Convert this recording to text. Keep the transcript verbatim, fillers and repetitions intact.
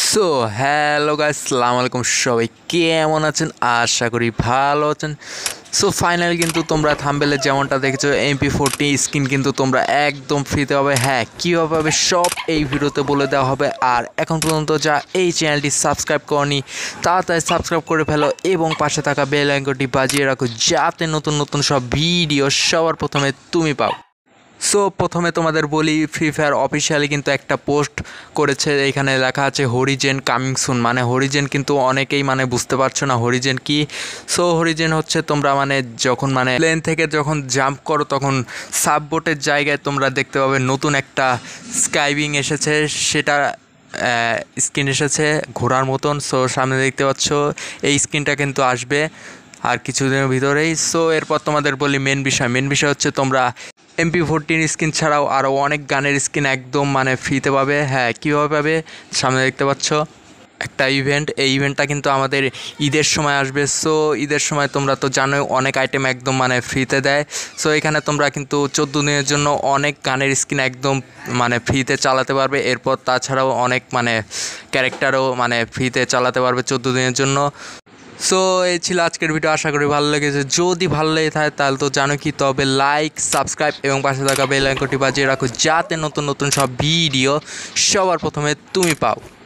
So hello guys, আসসালামু আলাইকুম। সবাই কেমন আছেন? আশা করি ভালো আছেন। সো ফাইনালি কিন্তু তোমরা থাম্বনেলে যেমনটা দেখেছো, এমপি ফোরটি স্কিন কিন্তু তোমরা একদম ফ্রিতে পাবে। হ্যাঁ, কীভাবে পাবে সব এই ভিডিওতে বলে দেওয়া হবে। আর এখন পর্যন্ত যা এই চ্যানেলটি সাবস্ক্রাইব করনি তাড়াতাড়ি সাবস্ক্রাইব করে ফেলো এবং পাশে থাকা বেল আইকনটি বাজিয়ে রাখো, যাতে নতুন নতুন সব ভিডিও সবার প্রথমে তুমি পাও। সো প্রথমে তোমাদের বলি, ফ্রি ফায়ার অফিসিয়ালি কিন্তু একটা পোস্ট করেছে, এখানে লেখা আছে হরিজেন কামিং সুন। মানে হরিজেন কিন্তু অনেকেই মানে বুঝতে পারছো না হরিজেন কি। সো হরিজেন হচ্ছে তোমরা মানে যখন মানে প্লেন থেকে যখন জাম্প করো তখন সাববোটের জায়গায় তোমরা দেখতে পাবে নতুন একটা স্কাইবিং এসেছে, সেটা স্কিন এসেছে ঘোড়ার মতন। সো সামনে দেখতে পাচ্ছ এই স্কিনটা কিন্তু আসবে আর কিছুদিনের ভিতরেই। সো এরপর তোমাদের বলি মেন বিষয় মেন বিষয় হচ্ছে তোমরা এমপি ফোরটিন স্কিন ছাড়াও আরও অনেক গানের স্কিন একদম মানে ফ্রিতে পাবে। হ্যাঁ, কীভাবে পাবে সামনে দেখতে পাচ্ছ একটা ইভেন্ট, এই ইভেন্টটা কিন্তু আমাদের ঈদের সময় আসবে। সো ঈদের সময় তোমরা তো জানোই অনেক আইটেম একদম মানে ফ্রিতে দেয়। সো এখানে তোমরা কিন্তু চোদ্দো দিনের জন্য অনেক গানের স্কিন একদম মানে ফ্রিতে চালাতে পারবে। এরপর তাছাড়াও অনেক মানে ক্যারেক্টারও মানে ফ্রিতে চালাতে পারবে চোদ্দো দিনের জন্য। সো এই ছিল আজকের ভিডিও, আশা করি ভালো লেগেছে। যদি ভালো লেগে থাকে তাহলে তো জানো কি, তবে লাইক, সাবস্ক্রাইব এবং পাশে থাকা বেল আইকনটি বাজিয়ে রাখো, যাতে নতুন নতুন সব ভিডিও সবার প্রথমে তুমি পাও।